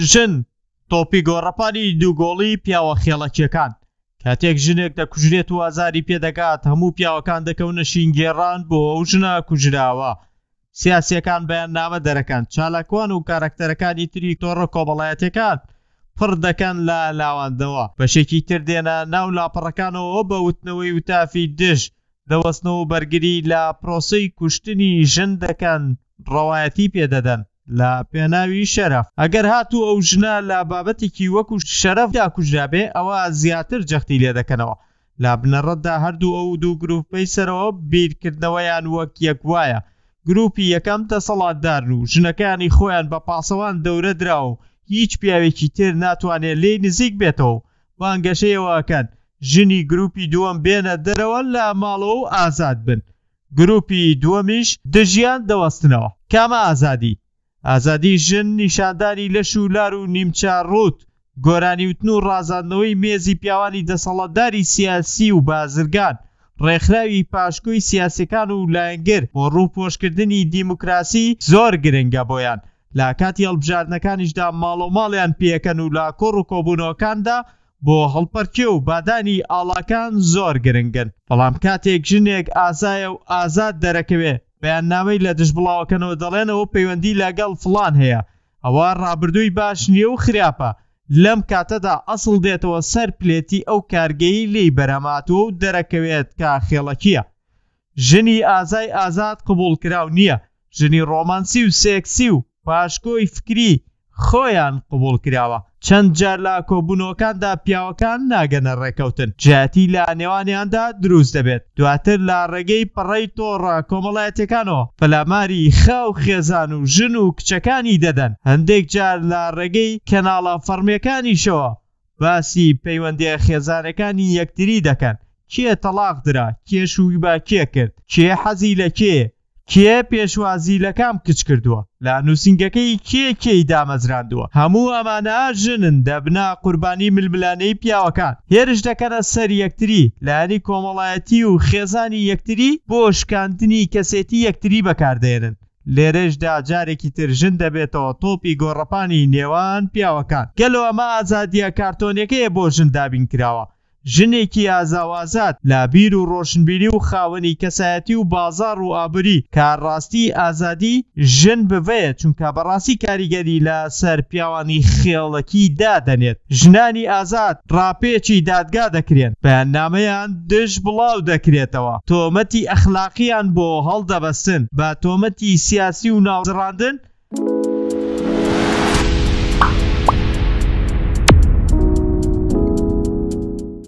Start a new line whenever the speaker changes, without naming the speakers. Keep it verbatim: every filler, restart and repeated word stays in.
ژن تۆپی گۆڕەپانی دووگۆڵی پیاوە خێڵەکیەکان کاتێک ژنێک دەکوژرێت و ئازاری پێدەکات هەموو پیاوەکان دەکەونە شینگێڕان بۆ ئەو ژنە کوژراوە. سیاسیەکان بەیاننامە دەرەکەن، چالاکوان و کارەکتەرەکانی تری تۆڕە کۆمەڵایەتیەکان پڕ دەکەن لە لاواندەوە، بەشێکی تر دێنە ناو لاپەڕەکانەوە بە وتنەوەی وتافی دژ دەوەستنەوە بەرگری لە پرۆسەی کوشتنی ژن دەکەن، ڕەوایەتی پێدەدەن لە پێناوی شەرەف. ئەگەر هاتوو ئەو ژنە لە بابەتێکی وەکو شەرەفدا کوژرابێ ئەوە زیاتر جەختی لێ دەکەنەوە. لە بنەڕەتدا هەردوو ئەو دوو گروپەی سەرەوە بیرکردنەوەیان وەک یەک وایە. گروپی یەکەم دەسەڵاتدارن و ژنەکانی خۆیان بە پاسەوان دەورە درا و هیچ پیاوێکی تر ناتوانێت لێی نزیک بێتەوە. بانگەشەیەوەکەن ژنی گروپی دووەم بێنە دەرەوە لە ماڵەوە و ئازاد بن. گروپی دووەمیش دژیان دەوەستنەوە. کامە ئازادی؟ ئازادی ژن نیشاندانی لەش و لار و نیمچە ڕوت، گۆرانیوتن و ڕازاندنەوەی مێزی پیاوانی دەسەڵاتداری سیاسی و بازرگان، ڕێکخراوی پاشکۆی سیاسەکان و لایەنگر بۆ ڕووپۆشکردنی دیموکراسی زۆر گرنگە بۆیان. لە کاتی هەڵبژاردنەکانیشدا ماڵ و ماڵیان پێکەن و لە کۆڕ و کۆبوونەوەکاندا بۆ هەڵپەرکێ و بادانی ئاڵاکان زۆر گرنگن. بەڵام کاتێک ژنێک ئازایە و ئازاد دەرەکەوێ بەیاننامەی لە دژبڵاوەکەنەوە دەڵێنەوە پەیوەندی لەگەڵ فڵان هەیە، ئەوە ڕابردووی باش نییە و خراپە. لەم کاتەدا ئەسڵ دێتەوە سەر پلێتی ئەو کارگەی لی بەرەماتوە و دەرەکەوێت کە خێڵەکیە. ژنی ئازای ئازاد قبول کراو نییە، ژنی ڕۆمانسی و سێکسی و پاشکۆی فکری خۆیان قبول کراوە. چەند جار لە کۆبوونەوەکاندا پیاوەکان ناگەنە ڕێکەوتن، جیاتی لە نێوانیاندا دروست دەبێت. دواتر لە ڕێگەی پەڕەی تۆڕە کۆمەڵایەتیەکانەوە پەلاماری خاو خێزان و ژن و کچەکانی دەدەن. هەندێک جار لە ڕێگەی کەناڵە فەرمیەکانیشەوە باسی پەیوەندیە خێزانەکانی یەکتری دەکەن. کێ تەلاق درا، کێ شووی با کێ کرد، کێ حەزی لە کێ، کێ پێشوازی لە کام کچ کردووە، لە نووسنگەکەی کێ کێی دامەزراندووە. هەموو ئەمانە ژنن دەبنا قوربانی ململانەی پیاوەکان، هێرش دەکەنە سەر یەکتری لایەنی کۆمەڵایەتی و خێزانی یەکتری بۆ شکاندنی کەسێتی یەکتری بەکاردێنن. لێرەشدا جارێکی تر ژن دەبێتەوە تۆپی گۆڕەپانی نێوان پیاوەکان. گەلۆ ئەمە ئازادیە کارتۆنیەکەیە بۆ ژن دابین کراوە. ژنێکی ئازاوازات لە بیر و ڕۆشنبیری و خاوەنی کەسایەتی و بازار و ئابووری کارڕاستی ئازادی ژن بڤەیە، چونکە بەڕاستی کاریگەری لە سەر پیاوانی خێڵەکی دادەنێت. ژنانی ئازاد ڕاپێکی دادگا دەکرێن، بەیاننامەیان دژ بڵاو دەکرێتەوە، تۆمەتی ئەخلاقیان بۆ هەڵدەبەستن، بە تۆمەتی سیاسی و ناوزڕاندن